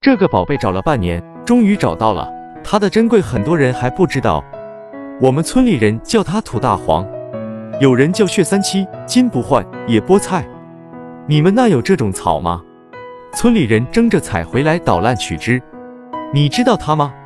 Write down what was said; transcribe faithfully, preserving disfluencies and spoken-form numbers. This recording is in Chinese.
这个宝贝找了半年，终于找到了。它的珍贵很多人还不知道，我们村里人叫它土大黄，有人叫血三七、金不换、野菠菜。你们那有这种草吗？村里人争着采回来捣烂取汁。你知道它吗？